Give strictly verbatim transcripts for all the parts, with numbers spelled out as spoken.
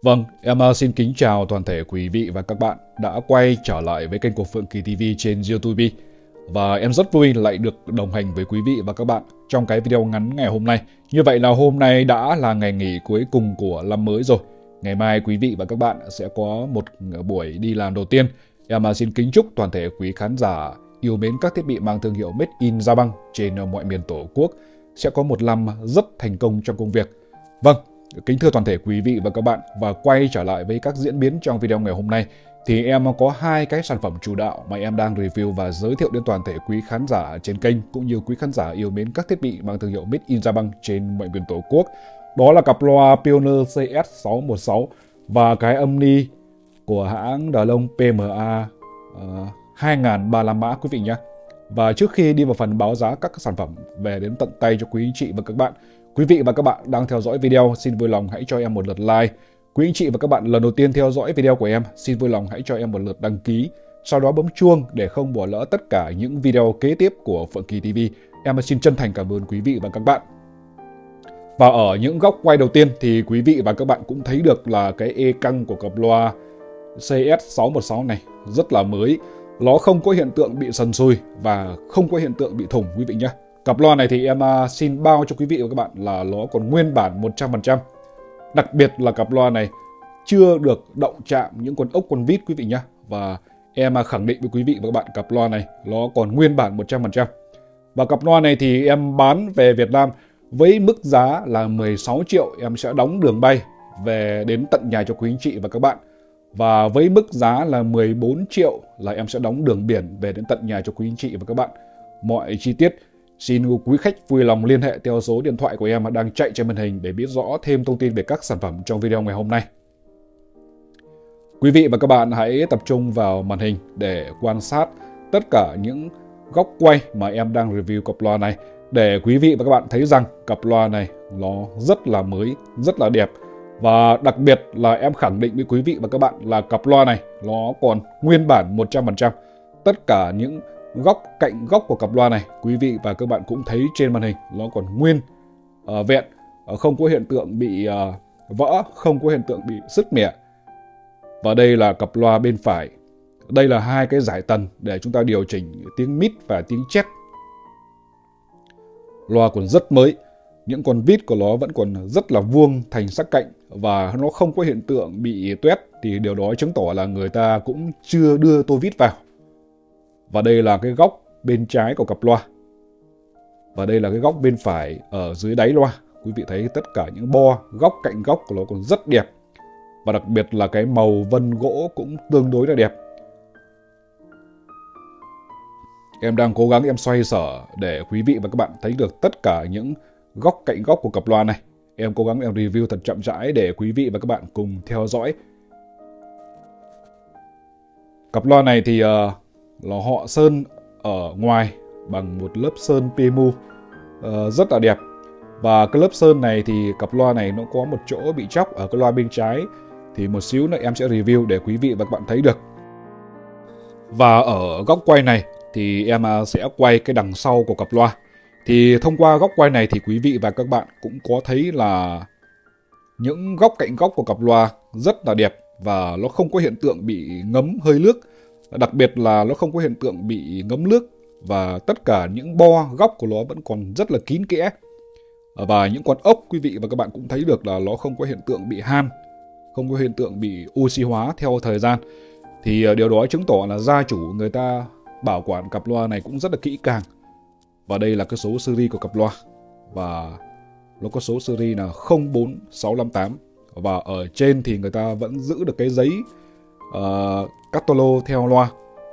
Vâng, em uh, xin kính chào toàn thể quý vị và các bạn đã quay trở lại với kênh của Phượng Kỳ ti vi trên YouTube. Và em rất vui lại được đồng hành với quý vị và các bạn trong cái video ngắn ngày hôm nay. Như vậy là hôm nay đã là ngày nghỉ cuối cùng của năm mới rồi. Ngày mai quý vị và các bạn sẽ có một buổi đi làm đầu tiên. Em uh, xin kính chúc toàn thể quý khán giả yêu mến các thiết bị mang thương hiệu Made in Japan trên mọi miền Tổ quốc sẽ có một năm rất thành công trong công việc. Vâng, kính thưa toàn thể quý vị và các bạn, và quay trở lại với các diễn biến trong video ngày hôm nay thì em có hai cái sản phẩm chủ đạo mà em đang review và giới thiệu đến toàn thể quý khán giả trên kênh cũng như quý khán giả yêu mến các thiết bị mang thương hiệu Made in Japan trên mọi miền Tổ quốc. Đó là cặp loa Pioneer C S sáu một sáu và cái âm ni của hãng đờ lông P M A uh, hai nghìn ba mươi lăm mã quý vị nhé. Và trước khi đi vào phần báo giá các sản phẩm về đến tận tay cho quý anh chị và các bạn, quý vị và các bạn đang theo dõi video xin vui lòng hãy cho em một lượt like. Quý anh chị và các bạn lần đầu tiên theo dõi video của em xin vui lòng hãy cho em một lượt đăng ký, sau đó bấm chuông để không bỏ lỡ tất cả những video kế tiếp của Phượng Kỳ ti vi. Em xin chân thành cảm ơn quý vị và các bạn. Và ở những góc quay đầu tiên thì quý vị và các bạn cũng thấy được là cái e căng của cặp loa C S sáu một sáu này rất là mới. Nó không có hiện tượng bị sần sùi và không có hiện tượng bị thủng quý vị nhé. Cặp loa này thì em xin bao cho quý vị và các bạn là nó còn nguyên bản một trăm phần trăm. Đặc biệt là cặp loa này chưa được động chạm những con ốc con vít quý vị nhé. Và em khẳng định với quý vị và các bạn cặp loa này nó còn nguyên bản một trăm phần trăm. Và cặp loa này thì em bán về Việt Nam với mức giá là mười sáu triệu, em sẽ đóng đường bay về đến tận nhà cho quý anh chị và các bạn. Và với mức giá là mười bốn triệu là em sẽ đóng đường biển về đến tận nhà cho quý anh chị và các bạn. Mọi chi tiết xin quý khách vui lòng liên hệ theo số điện thoại của em đang chạy trên màn hình để biết rõ thêm thông tin về các sản phẩm trong video ngày hôm nay. Quý vị và các bạn hãy tập trung vào màn hình để quan sát tất cả những góc quay mà em đang review cặp loa này, để quý vị và các bạn thấy rằng cặp loa này nó rất là mới, rất là đẹp. Và đặc biệt là em khẳng định với quý vị và các bạn là cặp loa này nó còn nguyên bản một trăm phần trăm. Tất cả những góc cạnh góc của cặp loa này quý vị và các bạn cũng thấy trên màn hình nó còn nguyên uh, vẹn, uh, không có hiện tượng bị uh, vỡ, không có hiện tượng bị sứt mẻ. Và đây là cặp loa bên phải. Đây là hai cái giải tần để chúng ta điều chỉnh tiếng mid và tiếng chét. Loa còn rất mới. Những con vít của nó vẫn còn rất là vuông thành sắc cạnh và nó không có hiện tượng bị tuét, thì điều đó chứng tỏ là người ta cũng chưa đưa tô vít vào. Và đây là cái góc bên trái của cặp loa. Và đây là cái góc bên phải ở dưới đáy loa. Quý vị thấy tất cả những bo góc cạnh góc của nó còn rất đẹp. Và đặc biệt là cái màu vân gỗ cũng tương đối là đẹp. Em đang cố gắng em xoay sở để quý vị và các bạn thấy được tất cả những góc cạnh góc của cặp loa này. Em cố gắng em review thật chậm rãi để quý vị và các bạn cùng theo dõi. Cặp loa này thì uh, là họ sơn ở ngoài bằng một lớp sơn pê em u uh, rất là đẹp. Và cái lớp sơn này thì cặp loa này nó có một chỗ bị chóc ở cái loa bên trái, thì một xíu nữa em sẽ review để quý vị và các bạn thấy được. Và ở góc quay này thì em sẽ quay cái đằng sau của cặp loa. Thì thông qua góc quay này thì quý vị và các bạn cũng có thấy là những góc cạnh góc của cặp loa rất là đẹp và nó không có hiện tượng bị ngấm hơi nước. Đặc biệt là nó không có hiện tượng bị ngấm nước và tất cả những bo góc của nó vẫn còn rất là kín kẽ. Và những con ốc quý vị và các bạn cũng thấy được là nó không có hiện tượng bị han, không có hiện tượng bị oxy hóa theo thời gian. Thì điều đó chứng tỏ là gia chủ người ta bảo quản cặp loa này cũng rất là kỹ càng. Và đây là cái số series của cặp loa. Và nó có số series là không bốn sáu năm tám. Và ở trên thì người ta vẫn giữ được cái giấy uh, catalog theo loa.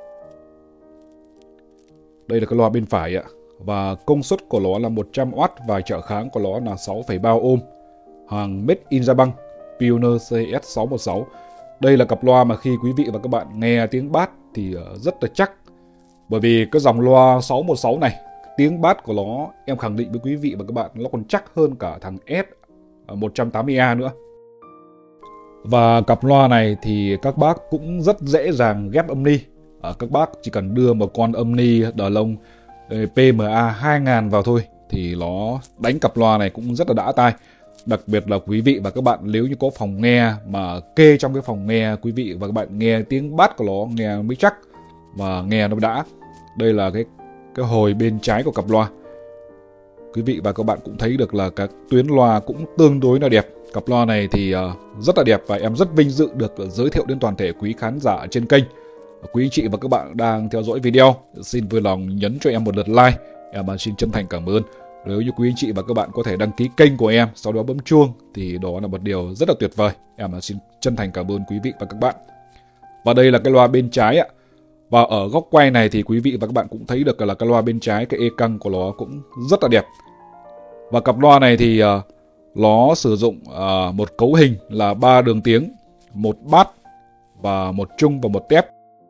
Đây là cái loa bên phải ạ. Và công suất của nó là một trăm oát và trở kháng của nó là sáu phẩy ba ohm. Hàng Made in Japan Pioneer C S sáu một sáu. Đây là cặp loa mà khi quý vị và các bạn nghe tiếng bass thì rất là chắc. Bởi vì cái dòng loa sáu một sáu này, tiếng bass của nó em khẳng định với quý vị và các bạn nó còn chắc hơn cả thằng S một trăm tám mươi A nữa. Và cặp loa này thì các bác cũng rất dễ dàng ghép âm ni. À, các bác chỉ cần đưa một con âm ni đờ lông P M A hai nghìn vào thôi thì nó đánh cặp loa này cũng rất là đã tai. Đặc biệt là quý vị và các bạn nếu như có phòng nghe mà kê trong cái phòng nghe, quý vị và các bạn nghe tiếng bass của nó nghe mới chắc và nghe nó đã. Đây là cái cái hồi bên trái của cặp loa. Quý vị và các bạn cũng thấy được là các tuyến loa cũng tương đối là đẹp. Cặp loa này thì uh, rất là đẹp và em rất vinh dự được giới thiệu đến toàn thể quý khán giả trên kênh. Quý anh chị và các bạn đang theo dõi video, xin vui lòng nhấn cho em một lượt like. Em xin chân thành cảm ơn. Nếu như quý anh chị và các bạn có thể đăng ký kênh của em, sau đó bấm chuông thì đó là một điều rất là tuyệt vời. Em xin chân thành cảm ơn quý vị và các bạn. Và đây là cái loa bên trái ạ. Và ở góc quay này thì quý vị và các bạn cũng thấy được là cái loa bên trái, cái e căng của nó cũng rất là đẹp. Và cặp loa này thì uh, nó sử dụng uh, một cấu hình là ba đường tiếng, một bass và một trung và một tép.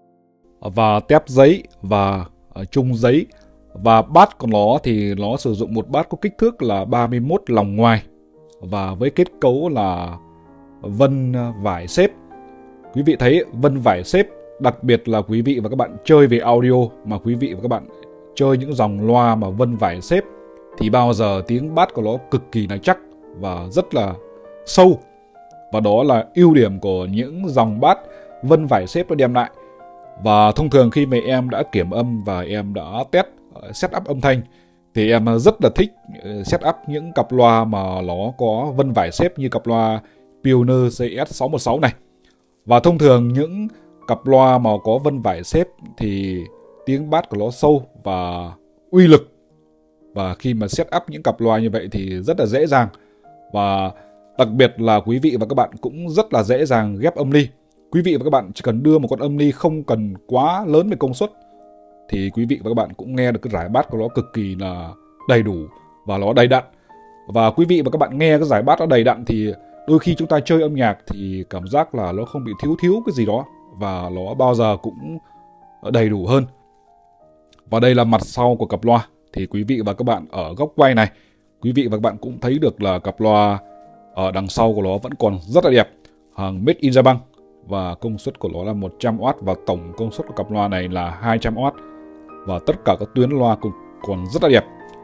Và tép giấy và uh, trung giấy. Và bass của nó thì nó sử dụng một bass có kích thước là ba mươi mốt lòng ngoài và với kết cấu là vân vải xếp. Quý vị thấy vân vải xếp, đặc biệt là quý vị và các bạn chơi về audio mà quý vị và các bạn chơi những dòng loa mà vân vải xếp thì bao giờ tiếng bass của nó cực kỳ là chắc và rất là sâu. Và đó là ưu điểm của những dòng bass vân vải xếp nó đem lại. Và thông thường khi mà em đã kiểm âm và em đã test setup âm thanh thì em rất là thích setup những cặp loa mà nó có vân vải xếp như cặp loa Pioneer C S sáu một sáu này. Và thông thường những cặp loa mà có vân vải xếp thì tiếng bass của nó sâu và uy lực. Và khi mà setup những cặp loa như vậy thì rất là dễ dàng. Và đặc biệt là quý vị và các bạn cũng rất là dễ dàng ghép âm ly. Quý vị và các bạn chỉ cần đưa một con âm ly không cần quá lớn về công suất thì quý vị và các bạn cũng nghe được cái giải bass của nó cực kỳ là đầy đủ và nó đầy đặn. Và quý vị và các bạn nghe cái giải bass nó đầy đặn thì đôi khi chúng ta chơi âm nhạc thì cảm giác là nó không bị thiếu thiếu cái gì đó và nó bao giờ cũng đầy đủ hơn. Và đây là mặt sau của cặp loa. Thì quý vị và các bạn ở góc quay này, quý vị và các bạn cũng thấy được là cặp loa ở đằng sau của nó vẫn còn rất là đẹp, hàng made in Japan. Và công suất của nó là một trăm oát và tổng công suất của cặp loa này là hai trăm oát. Và tất cả các tuyến loa cũng còn rất là đẹp.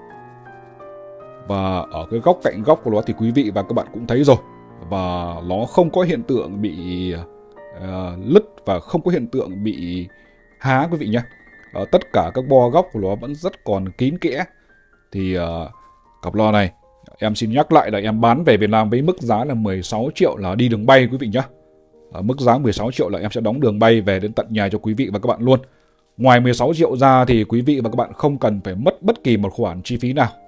Và ở cái góc cạnh góc của nó thì quý vị và các bạn cũng thấy rồi. Và nó không có hiện tượng bị uh, lứt và không có hiện tượng bị há quý vị nhé. Uh, tất cả các bo góc của nó vẫn rất còn kín kẽ. Thì uh, cặp loa này em xin nhắc lại là em bán về Việt Nam với mức giá là mười sáu triệu là đi đường bay quý vị nhé. Uh, mức giá mười sáu triệu là em sẽ đóng đường bay về đến tận nhà cho quý vị và các bạn luôn. Ngoài mười sáu triệu ra thì quý vị và các bạn không cần phải mất bất kỳ một khoản chi phí nào.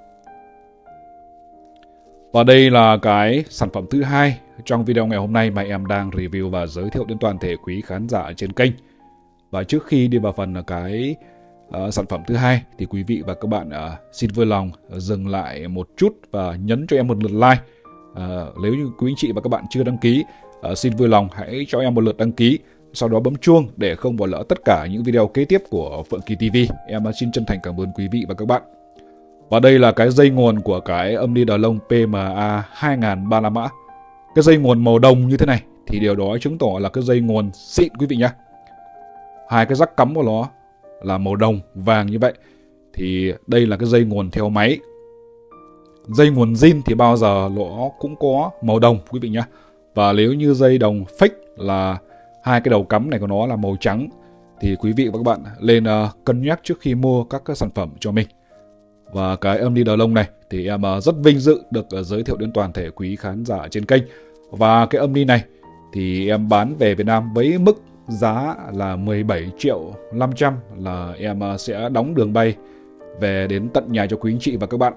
Và đây là cái sản phẩm thứ hai trong video ngày hôm nay mà em đang review và giới thiệu đến toàn thể quý khán giả trên kênh. Và trước khi đi vào phần cái uh, sản phẩm thứ hai thì quý vị và các bạn uh, xin vui lòng dừng lại một chút và nhấn cho em một lượt like. Uh, nếu như quý anh chị và các bạn chưa đăng ký, uh, xin vui lòng hãy cho em một lượt đăng ký. Sau đó bấm chuông để không bỏ lỡ tất cả những video kế tiếp của Phượng Kỳ ti vi. Em xin chân thành cảm ơn quý vị và các bạn. Và đây là cái dây nguồn của cái âm ly đờ lông P M A hai nghìn ba mươi lăm mã. Cái dây nguồn màu đồng như thế này thì điều đó chứng tỏ là cái dây nguồn xịn quý vị nhé. Hai cái rắc cắm của nó là màu đồng vàng như vậy. Thì đây là cái dây nguồn theo máy. Dây nguồn zin thì bao giờ nó cũng có màu đồng quý vị nhé. Và nếu như dây đồng fake là hai cái đầu cắm này của nó là màu trắng thì quý vị và các bạn lên uh, cân nhắc trước khi mua các cái sản phẩm cho mình. Và cái âm ly đờ lông này thì em uh, rất vinh dự được uh, giới thiệu đến toàn thể quý khán giả trên kênh. Và cái âm ly này thì em bán về Việt Nam với mức giá là mười bảy triệu năm trăm là em uh, sẽ đóng đường bay về đến tận nhà cho quý anh chị và các bạn.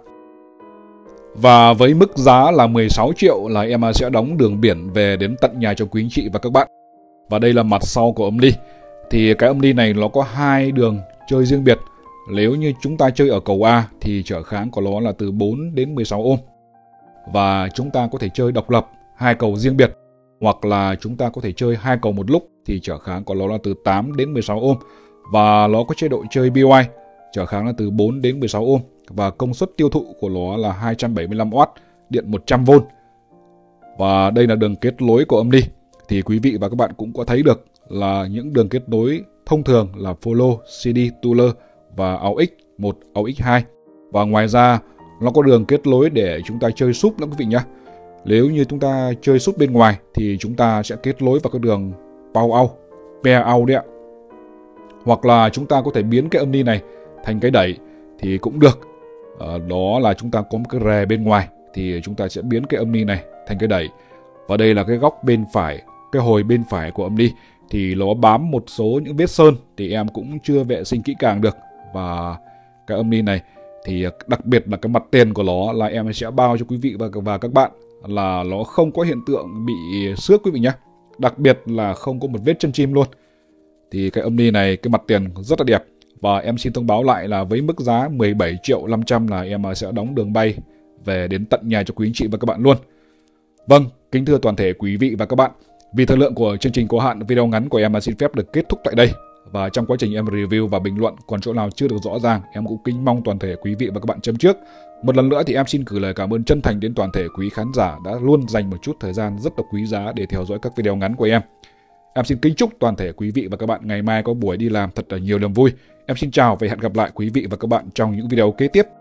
Và với mức giá là mười sáu triệu là em uh, sẽ đóng đường biển về đến tận nhà cho quý anh chị và các bạn. Và đây là mặt sau của âm ly. Thì cái âm ly này nó có hai đường chơi riêng biệt. Nếu như chúng ta chơi ở cầu A thì trở kháng của nó là từ bốn đến mười sáu ôm. Và chúng ta có thể chơi độc lập hai cầu riêng biệt. Hoặc là chúng ta có thể chơi hai cầu một lúc thì trở kháng của nó là từ tám đến mười sáu ôm. Và nó có chế độ chơi B Y, trở kháng là từ bốn đến mười sáu ôm. Và công suất tiêu thụ của nó là hai trăm bảy mươi lăm oát, điện một trăm vôn. Và đây là đường kết nối của âm ly. Thì quý vị và các bạn cũng có thấy được là những đường kết nối thông thường là follow, C D, tuner và a u ích một, a u ích hai. Và ngoài ra nó có đường kết nối để chúng ta chơi súp nữa quý vị nhé. Nếu như chúng ta chơi sút bên ngoài thì chúng ta sẽ kết nối vào cái đường pair out, pair out đấy ạ. Hoặc là chúng ta có thể biến cái âm ni này thành cái đẩy thì cũng được. À, đó là chúng ta có một cái rè bên ngoài thì chúng ta sẽ biến cái âm ni này thành cái đẩy. Và đây là cái góc bên phải, cái hồi bên phải của âm ni thì nó bám một số những vết sơn thì em cũng chưa vệ sinh kỹ càng được. Và cái âm ni này thì đặc biệt là cái mặt tiền của nó là em sẽ bao cho quý vị và, và các bạn là nó không có hiện tượng bị xước quý vị nhé. Đặc biệt là không có một vết chân chim luôn. Thì cái âm ni này, cái mặt tiền rất là đẹp. Và em xin thông báo lại là với mức giá mười bảy triệu năm trăm là em sẽ đóng đường bay về đến tận nhà cho quý anh chị và các bạn luôn. Vâng, kính thưa toàn thể quý vị và các bạn, vì thời lượng của chương trình có hạn, video ngắn của em xin phép được kết thúc tại đây. Và trong quá trình em review và bình luận còn chỗ nào chưa được rõ ràng, em cũng kính mong toàn thể quý vị và các bạn chấm trước. Một lần nữa thì em xin gửi lời cảm ơn chân thành đến toàn thể quý khán giả đã luôn dành một chút thời gian rất là quý giá để theo dõi các video ngắn của em. Em xin kính chúc toàn thể quý vị và các bạn ngày mai có buổi đi làm thật là nhiều niềm vui. Em xin chào và hẹn gặp lại quý vị và các bạn trong những video kế tiếp.